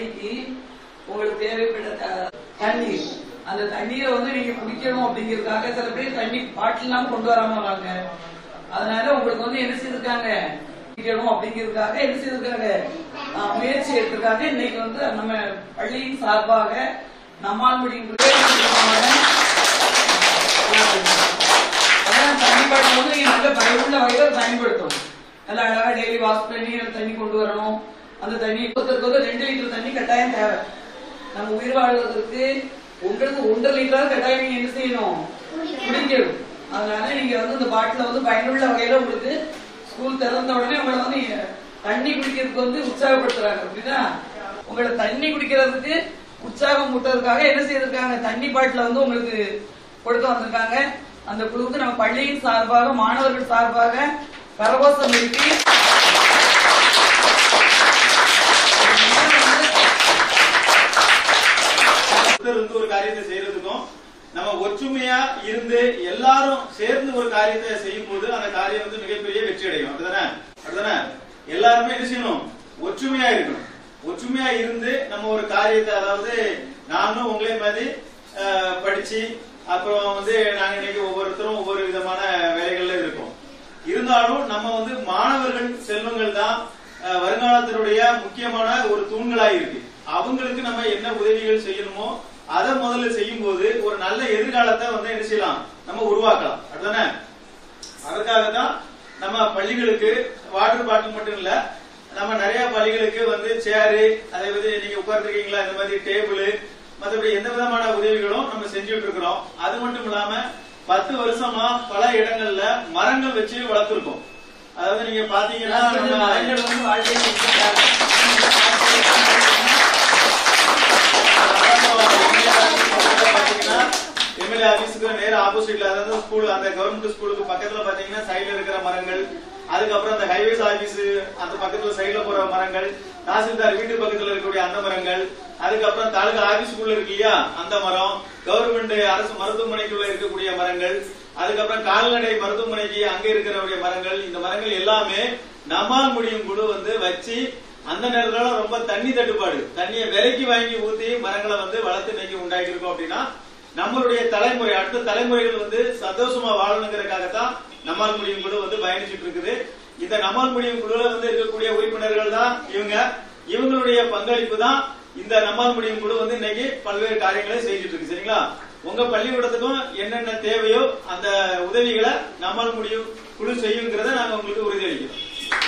பள்ளிக்கு உங்களுக்கு தேவைப்பட்ட தண்ணீர், அந்த தண்ணீரை நீங்க குடிக்கணும் அப்படிங்கிறதுக்காக சில பேர் தண்ணி பாட்டில் எல்லாம் கொண்டு வராம வராங்க. அதனால உங்களுக்கு என்ன செய்திருக்காங்க, குடிக்கணும் அப்படிங்கிறதுக்காக என்ன செய்திருக்காங்க, முயற்சி எடுத்திருக்காங்க. இன்னைக்கு நம்ம பள்ளியின் சார்பாக நம்மால் முடியும் தண்ணி பாட்டில் நீங்க நல்ல பயனுள்ள வகையில் பயன்படுத்தணும். நல்ல அழகா டெய்லி வாஷ் பண்ணி தண்ணி கொண்டு வரணும். அந்த தண்ணி ஒருத்தருக்கு 2 லிட்டர் தண்ணி கட்டாயம் தேவை. நம்ம உயிர் வாழ்வதற்கு உங்களுக்கு 1.5 லிட்டர் கட்டாயம் நீங்க என்ன செய்யணும், குடிக்கணும். அதனால நீங்க இந்த பாட்டில பயனுள்ள வகையில உங்களுக்கு ஸ்கூல் திறந்த உடனே உங்களை தண்ணி குடிக்கிறதுக்கு உற்சாகப்படுத்துறாங்க. அப்படின்னா உங்களை தண்ணி குடிக்கிறதுக்கு உற்சாகம் மூட்டதுக்காக என்ன செய்திருக்காங்க, தண்ணி பாட்டில உங்களுக்கு கொடுக்க வந்திருக்காங்க. அந்த குழுவுக்கு நம்ம பள்ளியின் சார்பாக மாணவர்கள் சார்பாக கரகோஷம் எழுப்பி ஒரு காரியத்தை செய்யறதுக்கும் நம்ம ஒற்றுமையா இருந்து எல்லாரும் சேர்ந்து ஒரு காரியத்தை செய்யும் போது அந்த காரியம் மிகப்பெரிய வெற்றி அடையும். அப்படிதானே எல்லாருமே என்ன செய்யணும், ஒற்றுமையா இருக்கணும். ஒற்றுமையா இருந்து நம்ம ஒரு காரியத்தை, அதாவது நானும் உங்களே மாதிரி படிச்சு அப்புறம் நாங்க இன்னைக்கு ஒவ்வொருத்தரும் ஒவ்வொரு விதமான வேலைகள்ல இருக்கோம். இருந்தாலும் நம்ம மாணவர்கள் செல்வங்கள் தான் வருங்காலத்தினுடைய முக்கியமான ஒரு தூண்களா இருக்கு. அவங்களுக்கு நம்ம என்ன உதவிகள் செய்யணுமோ அதை முதல்ல செய்யும் போது ஒரு நல்ல எதிர்காலத்தை என்ன செய்யலாம், நம்ம உருவாக்கலாம். அதுதானே அதுக்காகத்தான் நம்ம பள்ளிகளுக்கு வாட்டர் பாட்டில் மட்டும் இல்ல, நம்ம நிறைய பள்ளிகளுக்கு சேரு, அதே நீங்க உட்கார்ந்துருக்கீங்களா, இந்த மாதிரி டேபிள், மற்றபடி எந்த விதமான உதவிகளும் நம்ம செஞ்சுட்டு இருக்கிறோம். அது மட்டும் இல்லாம 10 வருஷமா பல இடங்கள்ல மரங்கள் வச்சு வளர்த்திருக்கோம். அதாவது நீங்க பாத்தீங்கன்னா எம்எல்ஏ ஆபீஸுக்கு நேர ஆப்போசிட்ல, அதாவது ஸ்கூல், அந்த கவர்மெண்ட் ஸ்கூலுக்கு பக்கத்துல பாத்தீங்கன்னா சைடுல இருக்கிற மரங்கள், அதுக்கப்புறம் அந்த ஹைவேஸ் ஆபீஸ் அந்த பக்கத்துல சைடுல போற மரங்கள், தாசில்தார் வீட்டு பக்கத்துல இருக்கக்கூடிய அந்த மரங்கள், அதுக்கப்புறம் தாலுகா ஆபீஸ்க்குள்ள இருக்கு இல்லையா அந்த மரம், கவர்மெண்ட் அரசு மருத்துவமனைக்குள்ள இருக்கக்கூடிய மரங்கள், அதுக்கப்புறம் கால்நடை மருத்துவமனைக்கு அங்க இருக்கிற மரங்கள், இந்த மரங்கள் எல்லாமே நம்மால் முடியும் குழு வச்சு அந்த நேரத்துல ரொம்ப தண்ணி தட்டுப்பாடு, தண்ணியை விலைக்கு வாங்கி ஊத்தி மரங்களை வளர்த்து இன்னைக்கு உண்டாக்கி இருக்கோம். அப்படின்னா நம்மளுடைய தலைமுறை, அடுத்த தலைமுறைகள் சந்தோஷமா வாழணுங்கிறதுக்காகத்தான் நம்மால் முடியும் குழு பயணிச்சுட்டு இருக்குது. இந்த நம்மால் முடியும் குழுல இருக்கக்கூடிய உறுப்பினர்கள் தான் இவங்களுடைய பங்களிப்பு தான் இந்த நம்மால் முடியும் குழு இன்னைக்கு பல்வேறு காரியங்களை செஞ்சுட்டு இருக்கு. சரிங்களா, உங்க பள்ளிக்கூடத்துக்கும் என்னென்ன தேவையோ அந்த உதவிகளை நம்மால் முடியும் குழு செய்யுங்கிறத நாங்க உங்களுக்கு உறுதியளிக்கிறோம்.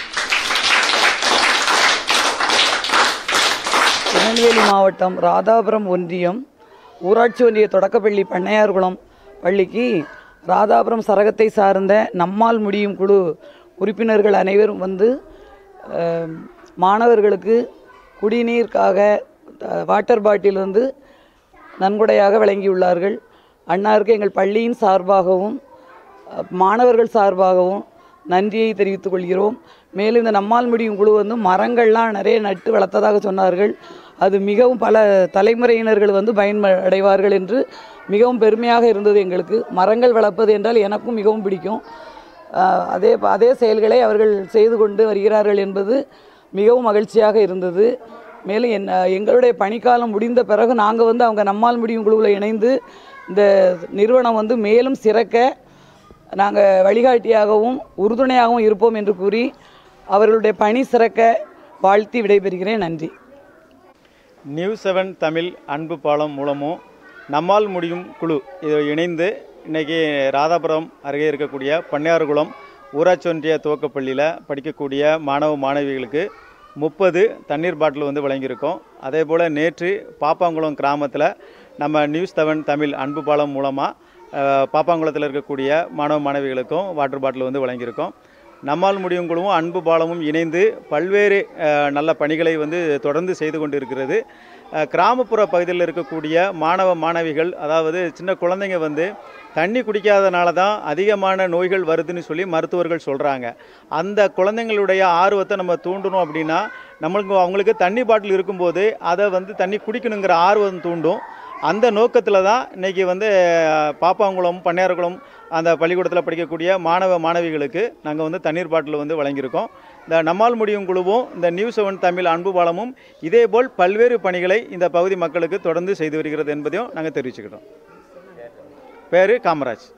திருநெல்வேலி மாவட்டம் ராதாபுரம் ஒன்றியம் ஊராட்சி ஒன்றிய தொடக்கப்பள்ளி பண்ணையார்குளம் பள்ளிக்கு ராதாபுரம் சரகத்தை சார்ந்த நம்மால் முடியும் குழு உறுப்பினர்கள் அனைவரும் மாணவர்களுக்கு குடிநீருக்காக வாட்டர் பாட்டில் நன்கொடையாக வழங்கியுள்ளார்கள். அன்னாருக்கு எங்கள் பள்ளியின் சார்பாகவும் மாணவர்கள் சார்பாகவும் நன்றியை தெரிவித்துக் கொள்கிறோம். மேலும் இந்த நம்மால் முடியும் குழு மரங்கள்லாம் நிறைய நட்டு வளர்த்ததாக சொன்னார்கள். அது மிகவும் பல தலைமுறையினர்கள் பயனடைவார்கள் என்று மிகவும் பெருமையாக இருந்தது எங்களுக்கு. மரங்கள் வளர்ப்பது என்றால் எனக்கும் மிகவும் பிடிக்கும். அதே செயல்களை அவர்கள் செய்து கொண்டு வருகிறார்கள் என்பது மிகவும் மகிழ்ச்சியாக இருந்தது. மேலும் எங்களுடைய பணிக்காலம் முடிந்த பிறகு நாங்கள் அவங்க நம்மால் முடியும் குழுவில் இணைந்து இந்த நிறுவனம் மேலும் சிறக்க நாங்கள் வழிகாட்டியாகவும் உறுதுணையாகவும் இருப்போம் என்று கூறி அவர்களுடைய பணி சிறக்க வாழ்த்தி விடைபெறுகிறேன். நன்றி. நியூஸ் 7 தமிழ் அன்பு பாலம் மூலமும் நம்மால் முடியும் குழு இதை இணைந்து இன்றைக்கி ராதாபுரம் அருகே இருக்கக்கூடிய பண்ணையார்குளம் ஊராட்சி ஒன்றிய துவக்கப்பள்ளியில் படிக்கக்கூடிய மாணவ மாணவிகளுக்கு 30 தண்ணீர் பாட்டில் வழங்கியிருக்கோம். அதே போல் நேற்று பாப்பாங்குளம் கிராமத்தில் நம்ம நியூஸ் 7 தமிழ் அன்பு பாலம் மூலமாக பாப்பாங்குளத்தில் இருக்கக்கூடிய மாணவ மாணவிகளுக்கும் வாட்டர் பாட்டில் வழங்கியிருக்கோம். நம்மால் முடியும் குழுவும் அன்பு பாலமும் இணைந்து பல்வேறு நல்ல பணிகளை தொடர்ந்து செய்து கொண்டு இருக்கிறது. கிராமப்புற பகுதியில் இருக்கக்கூடிய மாணவ மாணவிகள், அதாவது சின்ன குழந்தைங்க தண்ணி குடிக்காதனால தான் அதிகமான நோய்கள் வருதுன்னு சொல்லி மருத்துவர்கள் சொல்கிறாங்க. அந்த குழந்தைங்களுடைய ஆர்வத்தை நம்ம தூண்டணும் அப்படின்னா அவங்களுக்கு தண்ணி பாட்டில் இருக்கும்போது அதை தண்ணி குடிக்கணுங்கிற ஆர்வம் தூண்டும். அந்த நோக்கத்தில் தான் இன்றைக்கி வந்து பாப்பாங்குளம் பண்ணையார்குளம் அந்த பள்ளிக்கூடத்தில் படிக்கக்கூடிய மாணவிகளுக்கு நாங்கள் வந்து தண்ணீர் பாட்டில் வந்து வழங்கியிருக்கோம். இந்த நம்மால் முடியும் குழுவும் இந்த நியூஸ் 7 தமிழ் அன்பு பாலமும் இதேபோல் பல்வேறு பணிகளை இந்த பகுதி மக்களுக்கு தொடர்ந்து செய்து வருகிறது என்பதையும் நாங்கள் தெரிவிச்சுக்கிறோம். பேர் காமராஜ்.